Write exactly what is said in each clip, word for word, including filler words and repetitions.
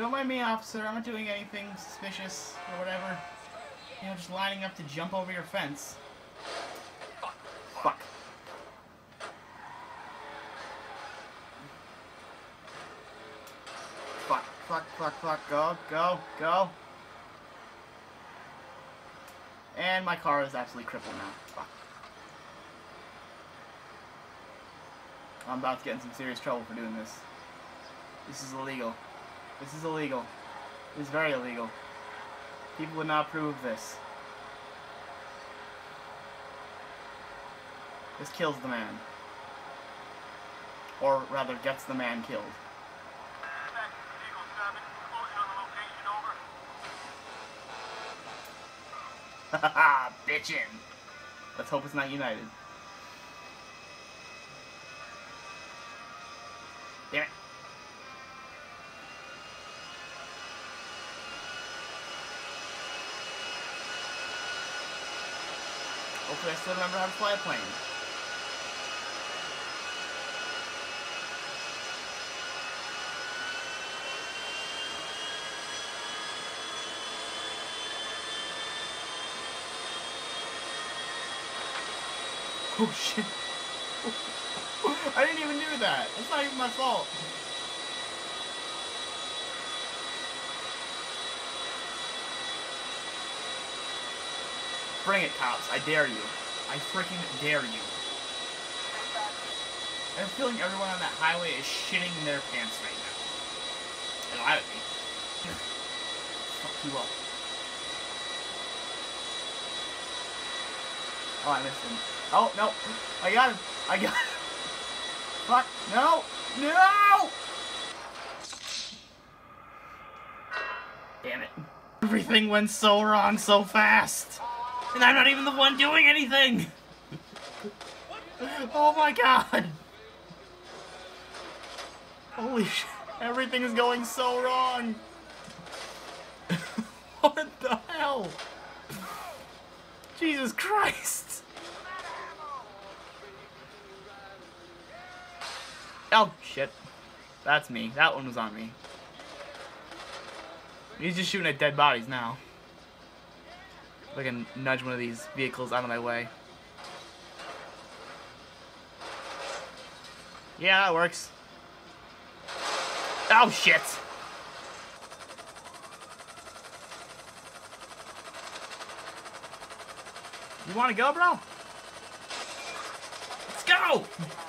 don't mind me, officer. I'm not doing anything suspicious or whatever. You know, just lining up to jump over your fence. Fuck. Fuck. Fuck, fuck, fuck, fuck. Go, go, go. And my car is absolutely crippled now. Fuck. I'm about to get in some serious trouble for doing this. This is illegal. This is illegal. This is very illegal. People would not approve of this. This kills the man. Or rather, gets the man killed. Haha, bitchin'! Let's hope it's not United. Damn it. Hopefully I still remember how to fly a plane. Oh shit. I didn't even do that. It's not even my fault. Bring it, cops. I dare you. I freaking dare you. I have a feeling everyone on that highway is shitting their pants right now. And I would be. Fuck you up. Oh, I missed him. Oh, no. I got him. I got him. Fuck. No. No! Damn it. Everything went so wrong so fast. And I'm not even the one doing anything! Oh my god! Holy shit, everything is going so wrong! What the hell? Jesus Christ! Oh, shit. That's me. That one was on me. He's just shooting at dead bodies now. If I can nudge one of these vehicles out of my way. Yeah, that works. Oh, shit! You wanna go, bro? Let's go!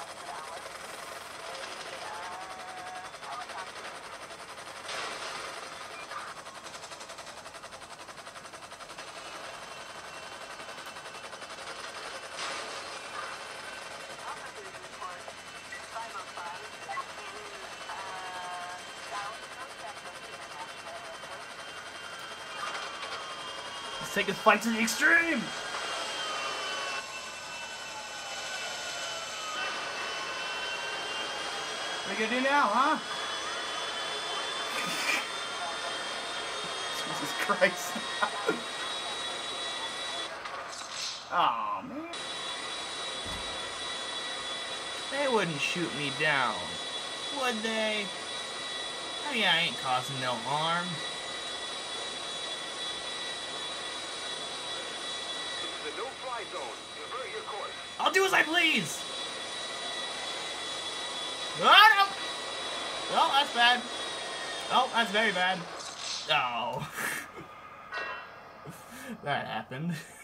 Let's take this fight to the extreme! What are you gonna do now, huh? Jesus Christ. Aw, man. They wouldn't shoot me down, would they? I mean, I ain't causing no harm. The no-fly zone. Divert your course. I'll do as I please! Oh, no! Well, that's bad. Oh, that's very bad. Oh. That happened.